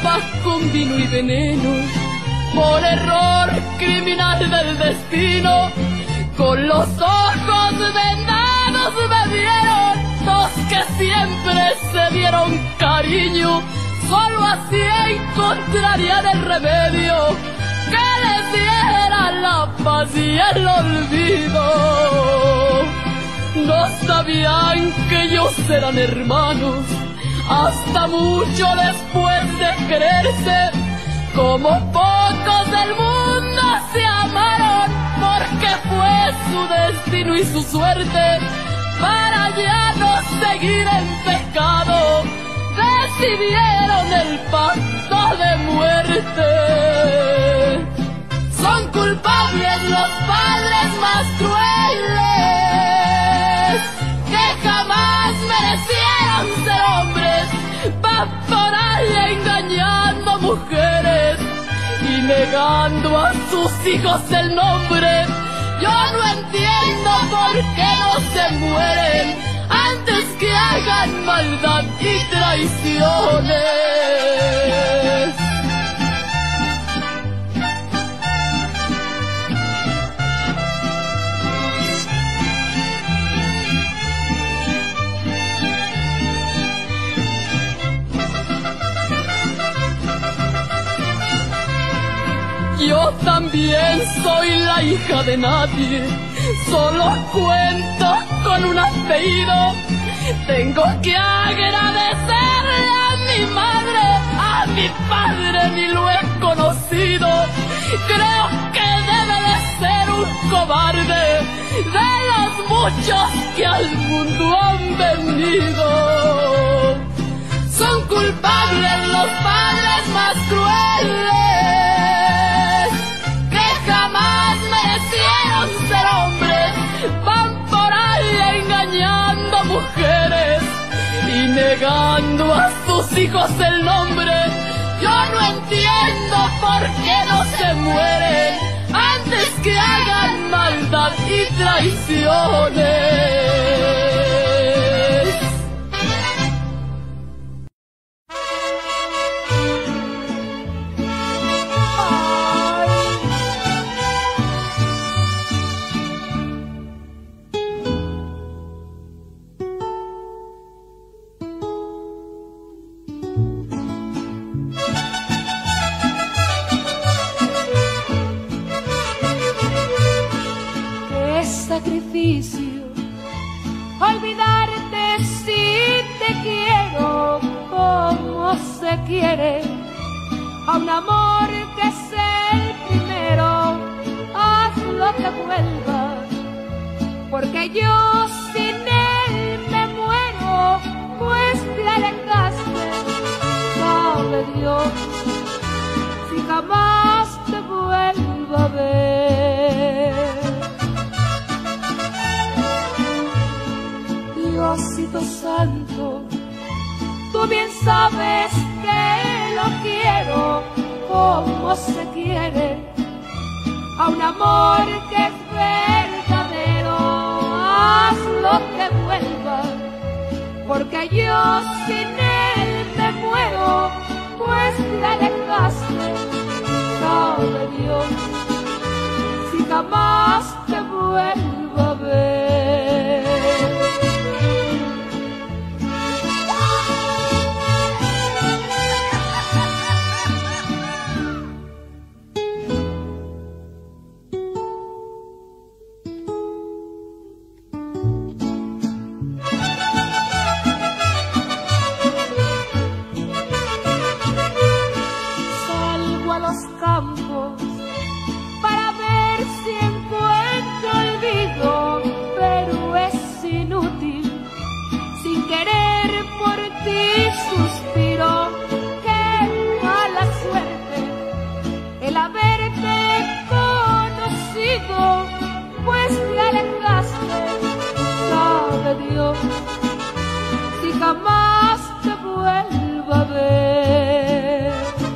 copas con vino y veneno, por error criminal del destino, con los ojos vendados me vieron dos que siempre se dieron cariño. Solo así encontrarían el remedio que les diera la paz y el olvido. No sabían que ellos eran hermanos hasta mucho después de quererse. Como pocos del mundo se amaron, porque fue su destino y su suerte. Para ya no seguir en pecado, decidieron el pacto de muerte. Son culpables los padres más crueles, que jamás merecieron ser hombres, van por ahí engañando mujeres y negando a sus hijos el nombre. Yo no entiendo por qué no se mueren antes que hagan maldad y traiciones. Yo también soy la hija de nadie, solo cuento con un apellido. Tengo que agradecerle a mi madre, a mi padre ni lo he conocido. Creo que debe de ser un cobarde de los muchos que al mundo han venido. Son culpables los padres más crueles, jamás merecieron ser hombres, van por ahí engañando mujeres y negando a sus hijos el nombre. Yo no entiendo por qué no se mueren antes que hagan maldad y traiciones. Olvidarte si te quiero como se quiere a un amor que es el primero. Hazlo que vuelva, porque yo sin él me muero, pues te alejaste. Sabe Dios si jamás te vuelvo a ver. Diosito santo, tú bien sabes que lo quiero como se quiere a un amor que es verdadero. Hazlo que vuelva, porque yo sin él me muero, pues te alejaste. Sabe Dios si jamás te vuelvo a ver. Dios, si jamás te vuelvo a ver.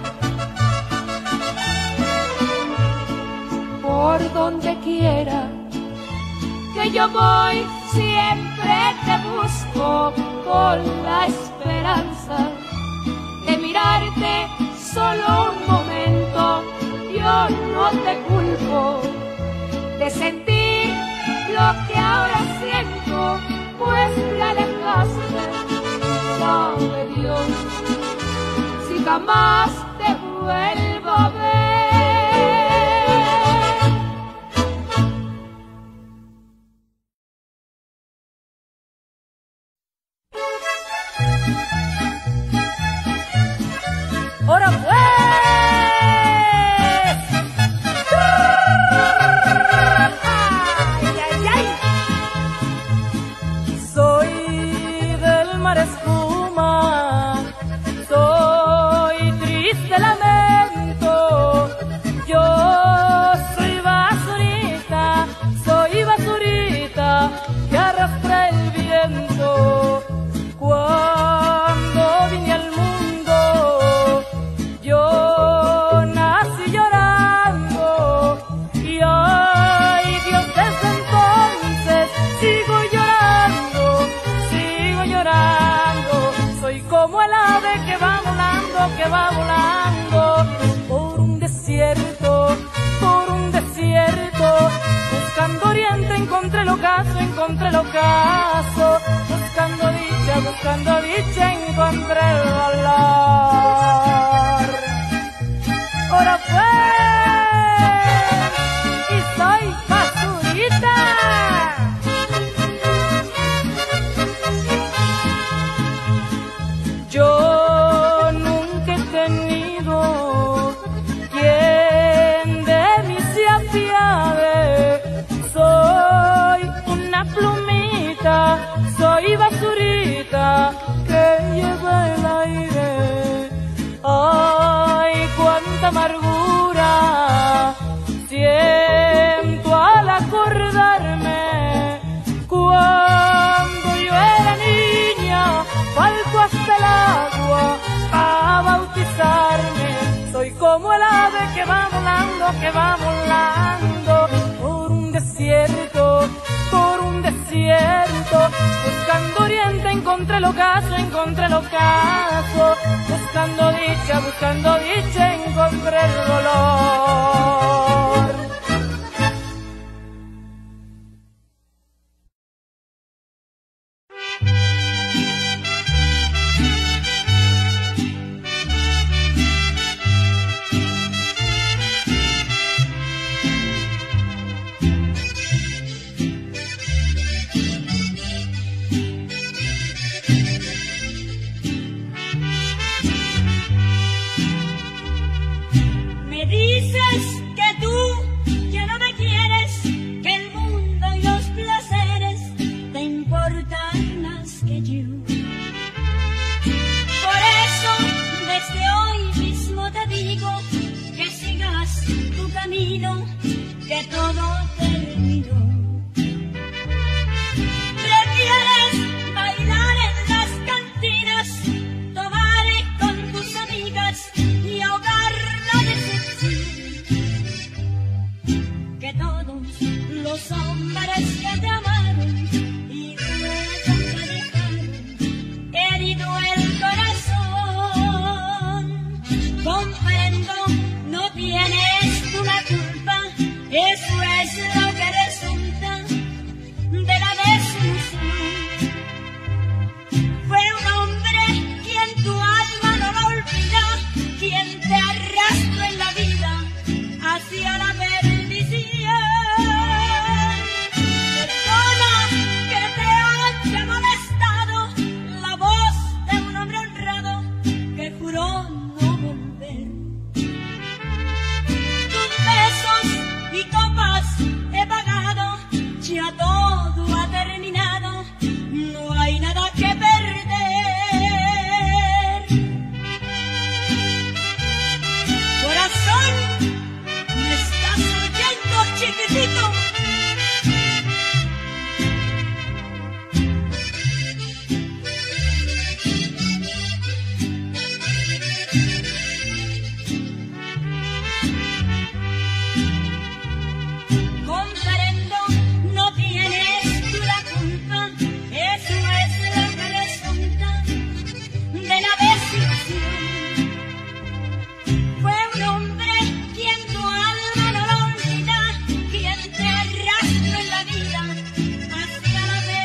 Por donde quiera que yo voy, siempre te busco con la esperanza de mirarte solo un momento, yo no te culpo de sentir lo que ahora siento, pues te alejaste, sabe Dios, si jamás te vuelvo a ver. ¡Ahora pues! ¡Ay, ay, ay! Soy del mar espuma, soy triste lamento, yo soy basurita que arrastra el viento. Cuando vine al mundo, yo nací llorando, y ay Dios, desde entonces sigo llorando, soy como el ave que va volando por un desierto, buscando oriente, encontré el ocaso, buscando dicha, encontré el dolor. Ahora pues, y soy basurita. Yo nunca he tenido quien de mí se apiade. Soy una plumita, soy basurita que lleva el aire. Ay, cuánta amargura siento al acordarme cuando yo era niña, falto hasta el agua a bautizarme. Soy como el ave que va volando por un desierto, buscando oriente, encontré el ocaso, buscando dicha, encontré el dolor. Me dices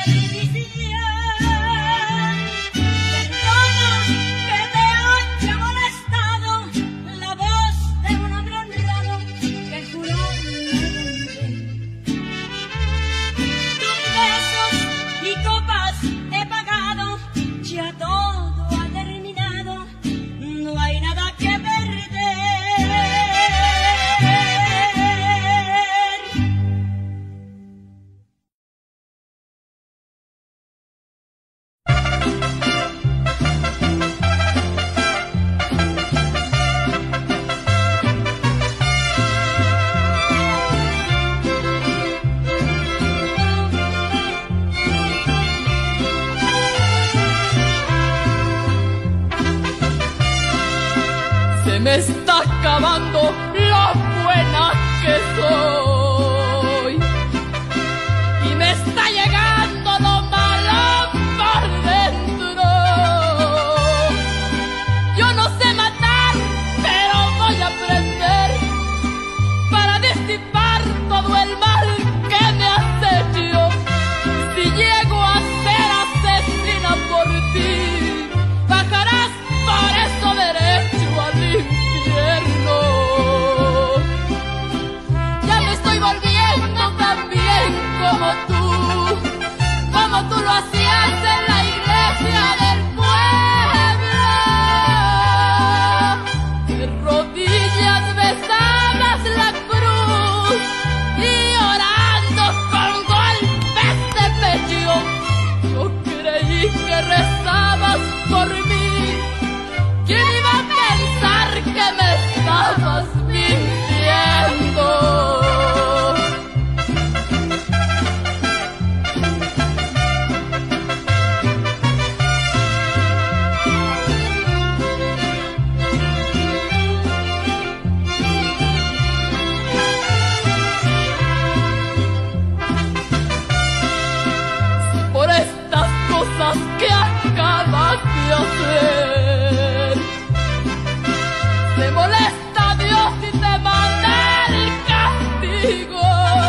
Me está acabando lo buena que soy y me está llegando lo malo por dentro. Yo no sé matar, pero voy a aprender para disipar todo el mal que me has hecho. Si llego a ser asesina por ti, bajarás por eso derecho al infierno. Ya me estoy volviendo tan bien como tú lo hacías en la iglesia del pueblo. De rodillas besabas la cruz y orando con golpes de pecho. Yo creí que rezabas por mí. ¿Quién iba a pensar que me estabas mintiendo? Por estas cosas que acabas de hacer te molesta Dios y te manda el castigo.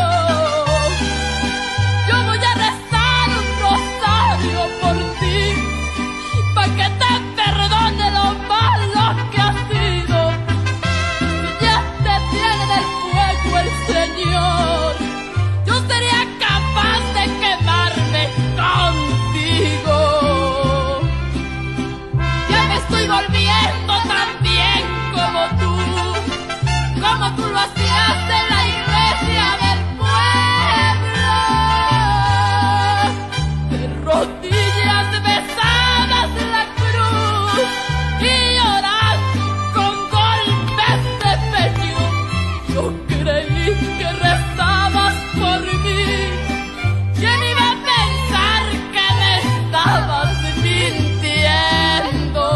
Yo voy a rezar un rosario por ti, pa' que te perdone lo malo que has sido. Si ya te tiene en el fuego el Señor, yo sería capaz de quemarme contigo. Ya me estoy volviendo tan bien como tú lo hacías en la iglesia del pueblo. De rodillas besabas la cruz y orando con golpes de pecho. Yo creí que rezabas por mí. ¿Quién iba a pensar que me estabas mintiendo?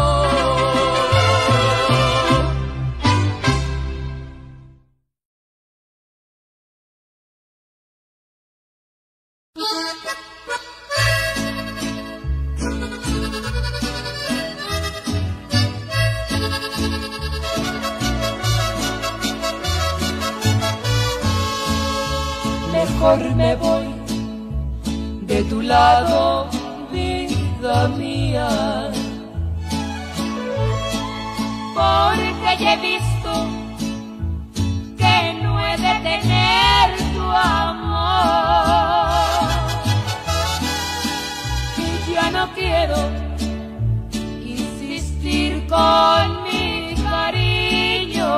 Mejor me voy de tu lado, vida mía, porque ya he visto que no he de tener tu amor. y ya no quiero insistir con mi cariño.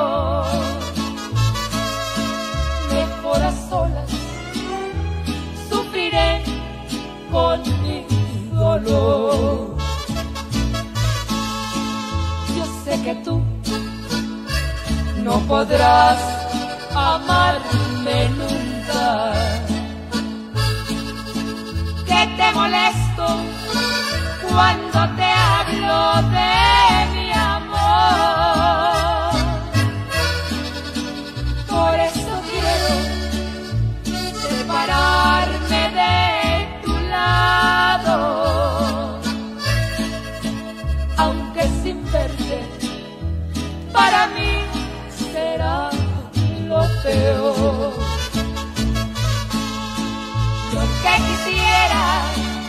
Mejor a solas sufriré con mi dolor. Yo sé que tú no podrás amarme nunca, Que te molesto cuando te hablo de mi amor. por eso quiero separarme de tu lado, aunque sin verte para mí será lo peor. Lo que quisiera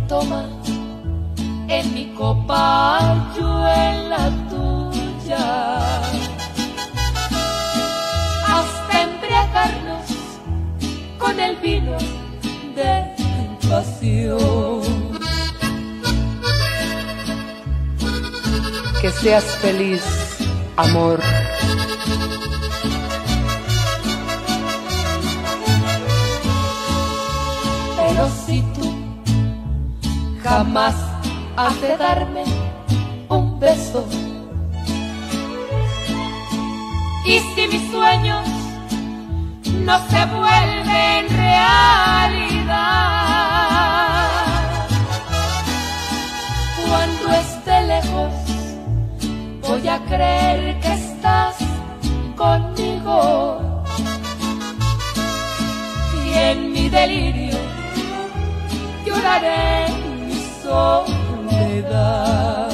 toma en mi copa, yo en la tuya, hasta embriagarnos con el vino de pasión. Que seas feliz, amor. Pero si tú jamás has de darme un beso, y si mis sueños no se vuelven realidad, cuando esté lejos voy a creer que estás conmigo, y en mi delirio lloraré mi soledad.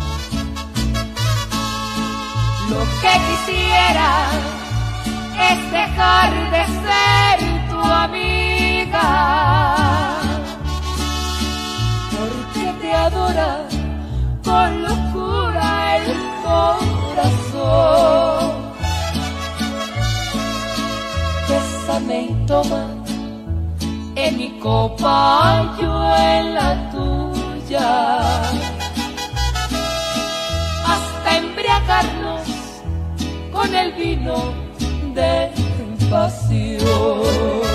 Lo que quisiera es dejar de ser tu amiga, porque te adora con locura el corazón. Bésame y toma en mi copa, yo en la tuya, hasta embriagarnos con el vino de pasión.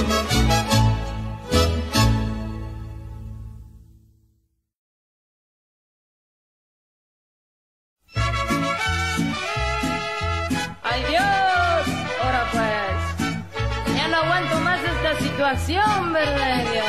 ¡Ay Dios! Ahora pues, ya no aguanto más esta situación, ¿verdad Dios?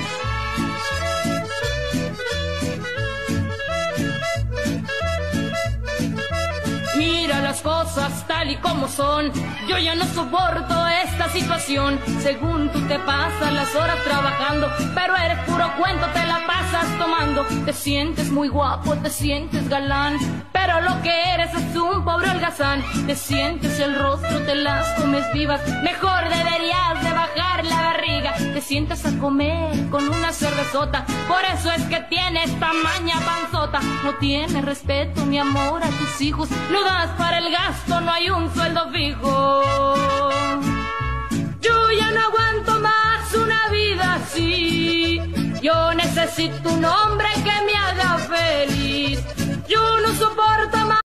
Mira las cosas tal y como son, yo ya no soporto esta situación. Según tú te pasas las horas trabajando, pero eres puro cuento, te la pasas tomando. Te sientes muy guapo, te sientes galán, pero lo que eres es un pobre holgazán. Te sientes el rostro, te las comes vivas, mejor deberías de bajar la barriga. Te sientas a comer con una cervezota, por eso es que tienes tamaña panzota. No tienes respeto ni amor a tus hijos, no das para el gasto, no hay un sueldo fijo. Yo ya no aguanto más una vida así, yo necesito un hombre que me